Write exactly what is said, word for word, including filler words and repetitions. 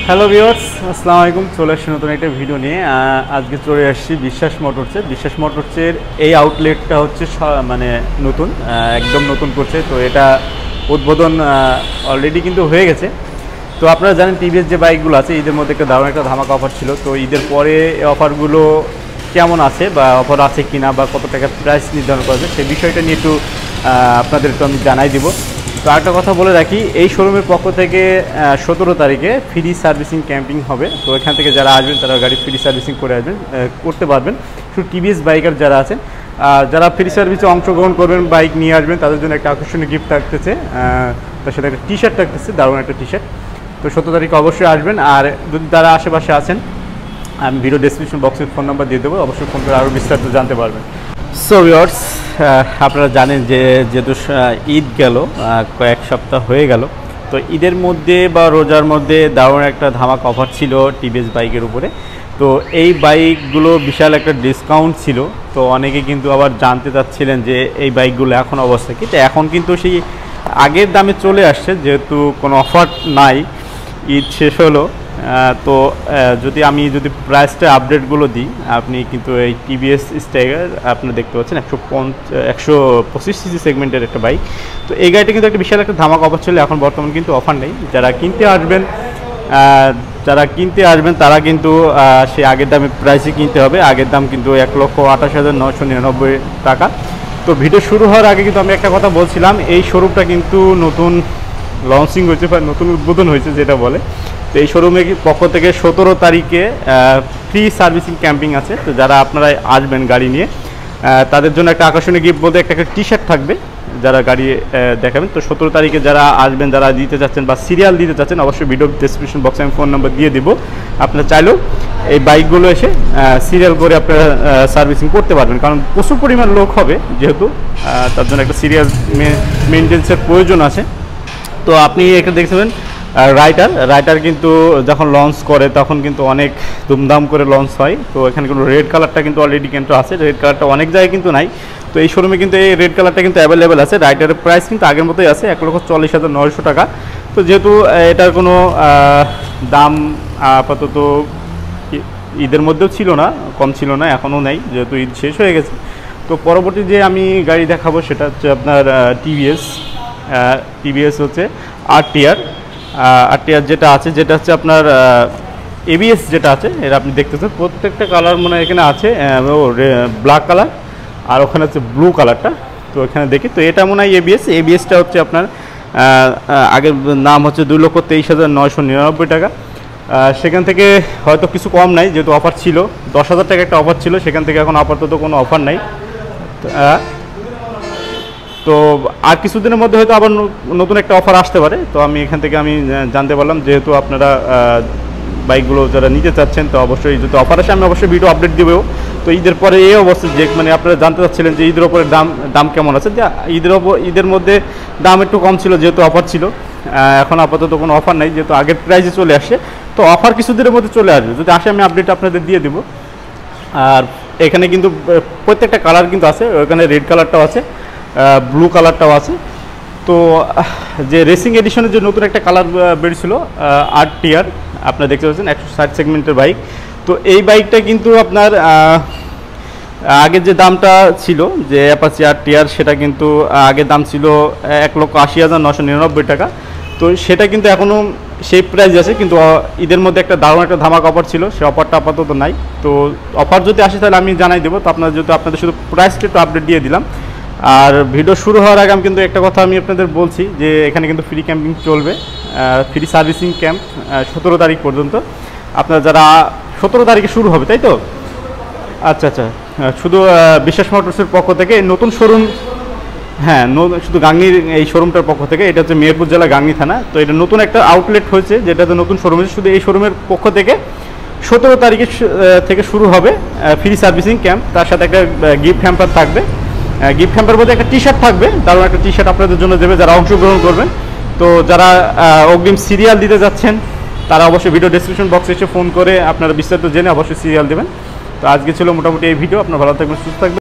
Hello viewers, আসসালামু আলাইকুম। চলে আসছি নতুন একটা ভিডিও নিয়ে। আজকে চলে আসছি বিশ্বাস মোটরসে। বিশ্বাস মোটরসের এই আউটলেটটা হচ্ছে মানে নতুন, একদম নতুন করছে। তো এটা উদ্বোধন অলরেডি কিন্তু হয়ে গেছে। তো আপনারা জানেন টিভিএস যে বাইকগুলো আছে ঈদের মধ্যে একটা দারুণ একটা ধামাকা অফার ছিল। তো ঈদের পরে এই অফারগুলো কেমন আছে বা অফার আছে কিনা বা কত টাকা প্রাইস নির্ধারণ করা যায় সেই বিষয়টা নিয়ে একটু আপনাদের একটু আমি জানাই দিব। তো একটা কথা বলে রাখি, এই শোরুমের পক্ষ থেকে সতেরো তারিখে ফ্রি সার্ভিসিং ক্যাম্পিং হবে। তো এখান থেকে যারা আসবেন তারা গাড়ি ফ্রি সার্ভিসিং করে আসবেন করতে পারবেন। শুধু টিভিএস বাইকার যারা আছেন, যারা ফ্রি সার্ভিসে অংশগ্রহণ করবেন, বাইক নিয়ে আসবেন, তাদের জন্য একটা আকর্ষণীয় গিফট থাকতেছে। তার সাথে একটা টি শার্ট থাকতেছে, দারুণ একটা টি শার্ট। তো সতেরো তারিখে অবশ্যই আসবেন। আর যদি তারা আশেপাশে আছেন, আমি ভিডিও ডেসক্রিপশন বক্সে ফোন নাম্বার দিয়ে দেবো, অবশ্যই ফোন করে আরও বিস্তারিত জানতে পারবেন। সো ভিউয়ার্স, আপনারা জানেন যে যেহেতু ঈদ গেল, কয়েক সপ্তাহ হয়ে গেল, তো ঈদের মধ্যে বা রোজার মধ্যে দারুণ একটা ধামাকা অফার ছিল টিভিএস বাইকের উপরে। তো এই বাইকগুলো বিশাল একটা ডিসকাউন্ট ছিল। তো অনেকে কিন্তু আবার জানতে চাচ্ছিলেন যে এই বাইকগুলো এখন অবস্থা কি। তো এখন কিন্তু সেই আগের দামে চলে আসছে, যেহেতু কোনো অফার নাই, ঈদ শেষ হলো। তো যদি আমি যদি প্রাইসটা আপডেটগুলো দিই, আপনি কিন্তু এই টিভিএস স্ট্রাইকার আপনি দেখতে পাচ্ছেন একশো পঞ্চ একশো পঁচিশ সিসি সেগমেন্টের একটা বাইক। তো এই গাড়িটা কিন্তু একটা বিশাল একটা ধামাকা অফার ছিল। এখন বর্তমান কিন্তু অফার নেই। যারা কিনতে আসবেন যারা কিনতে আসবেন তারা কিন্তু সেই আগের দামে প্রাইসে কিনতে হবে। আগের দাম কিন্তু এক লক্ষ আঠাশ হাজার নশো নিরানব্বই টাকা। তো ভিডিও শুরু হওয়ার আগে কিন্তু আমি একটা কথা বলছিলাম, এই শোরুমটা কিন্তু নতুন লঞ্চিং হয়েছে বা নতুন উদ্বোধন হয়েছে যেটা বলে। তো এই শোরুমের পক্ষ থেকে সতেরো তারিখে ফ্রি সার্ভিসিং ক্যাম্পিং আছে। তো যারা আপনারা আসবেন গাড়ি নিয়ে, তাদের জন্য একটা আকর্ষণীয় গিফট বলতে একটা একটা টি শার্ট থাকবে যারা গাড়ি দেখাবেন। তো সতেরো তারিখে যারা আসবেন, যারা দিতে চাচ্ছেন বা সিরিয়াল দিতে চাচ্ছেন, অবশ্যই ভিডিও ডেসক্রিপশন বক্সে আমি ফোন নাম্বার দিয়ে দেবো। আপনারা চাইলেও এই বাইকগুলো এসে সিরিয়াল করে আপনারা সার্ভিসিং করতে পারবেন, কারণ প্রচুর পরিমাণ লোক হবে যেহেতু, তার জন্য একটা সিরিয়াল মেনটেন্সের প্রয়োজন আছে। তো আপনি এটা দেখছেন রাইটার রাইটার কিন্তু যখন লঞ্চ করে তখন কিন্তু অনেক ধুমধাম করে লঞ্চ হয়। তো এখানে কিন্তু রেড কালারটা কিন্তু অলরেডি কিন্তু আছে, রেড কালারটা অনেক জায়গায় কিন্তু নাই। তো এই শোরুমে কিন্তু এই রেড কালারটা কিন্তু অ্যাভেলেবেল আছে। রাইটারের প্রাইস কিন্তু আগের মতোই আছে, এক লক্ষ চল্লিশ হাজার নয়শো টাকা। তো যেহেতু এটার কোনো দাম আপাতত ঈদের মধ্যেও ছিল না, কম ছিল না, এখনও নেই, যেহেতু ঈদ শেষ হয়ে গেছে। তো পরবর্তী যে আমি গাড়ি দেখাবো সেটা হচ্ছে আপনার টিভিএস টিভিএস হচ্ছে আর টিআর আর টিআর যেটা আছে, যেটা হচ্ছে আপনার এবিএস যেটা আছে, এটা আপনি দেখতেছেন প্রত্যেকটা কালার মনে হয় এখানে আছে, ব্ল্যাক কালার আর ওখানে হচ্ছে ব্লু কালারটা। তো এখানে দেখি, তো এটা মনে হয় এবিএস। এবিএসটা হচ্ছে আপনার আগের নাম হচ্ছে দুই লক্ষ তেইশ হাজার নয়শো নিরানব্বই টাকা। সেখান থেকে হয়তো কিছু কম নাই, যেহেতু অফার ছিল দশ হাজার টাকা একটা অফার ছিল, সেখান থেকে এখন আপাতত কোনো অফার নাই। তো আর কিছুদিনের মধ্যে হয়তো আবার নতুন একটা অফার আসতে পারে। তো আমি এখান থেকে আমি জানতে পারলাম, যেহেতু আপনারা বাইকগুলো যারা নিতে চাচ্ছেন, তো অবশ্যই যদি অফার আসে আমি অবশ্যই ভিডিও আপডেট দেবো। তো ঈদের পরে এই অবস্থা যে মানে আপনারা জানতে চাচ্ছিলেন যে ঈদের ওপরে দাম দাম কেমন আছে, যে ঈদের ওপর ঈদের মধ্যে দাম একটু কম ছিল যেহেতু অফার ছিল। এখন আপাতত কোনো অফার নেই, যেহেতু আগের প্রাইসে চলে আসছে। তো অফার কিছুদিনের মধ্যে চলে আসবে, যদি আসে আমি আপডেট আপনাদের দিয়ে দেবো। আর এখানে কিন্তু প্রত্যেকটা কালার কিন্তু আছে, ওখানে রেড কালারটাও আছে, ব্লু কালারটাও আছে। তো যে রেসিং এডিশনের যে নতুন একটা কালার বেরিয়েছিল আর টিআর, আপনারা দেখতে পাচ্ছেন একশো ষাট সেগমেন্টের বাইক। তো এই বাইকটা কিন্তু আপনার আগের যে দামটা ছিল যে অ্যাপাচি আর টিআর, সেটা কিন্তু আগের দাম ছিল এক লক্ষ আশি হাজার নশো নিরানব্বই টাকা। তো সেটা কিন্তু এখনও সেই প্রাইস আছে, কিন্তু ঈদের মধ্যে একটা দারুণ একটা ধামাকা অফার ছিল, সেই অফারটা আপাতত নাই। তো অফার যদি আসে তাহলে আমি জানাই দেবো। তো আপনারা যেহেতু আপনাদের শুধু প্রাইসটা একটু আপডেট দিয়ে দিলাম। আর ভিডিও শুরু হওয়ার আগে আমি কিন্তু একটা কথা আমি আপনাদের বলছি যে এখানে কিন্তু ফ্রি ক্যাম্পিং চলবে, ফ্রি সার্ভিসিং ক্যাম্প সতেরো তারিখ পর্যন্ত। আপনারা যারা সতেরো তারিখে শুরু হবে, তাই তো? আচ্ছা আচ্ছা, শুধু বিশ্বাস মোটরসের পক্ষ থেকে নতুন শোরুম, হ্যাঁ শুধু গাংনীর এই শোরুমটার পক্ষ থেকে, এটা হচ্ছে মেহেরপুর জেলা গাংনী থানা। তো এটা নতুন একটা আউটলেট হয়েছে, যেটাতে নতুন শোরুম হয়েছে। শুধু এই শোরুমের পক্ষ থেকে সতেরো তারিখে থেকে শুরু হবে ফ্রি সার্ভিসিং ক্যাম্প। তার সাথে একটা গিফট হ্যাম্পার থাকবে, গিফট হ্যাম্পার বলতে একটা টি শার্ট থাকবে, দারুণ একটা টি শার্ট আপনাদের জন্য দেবে যারা অংশগ্রহণ করবেন। তো যারা অগ্রিম সিরিয়াল দিতে যাচ্ছেন তারা অবশ্যই ভিডিও ডেসক্রিপশন বক্সে এসে ফোন করে আপনারা বিস্তারিত জেনে অবশ্যই সিরিয়াল দেবেন। তো আজকে ছিল মোটামুটি এই ভিডিও। আপনারা ভালো থাকবেন, সুস্থ থাকবেন।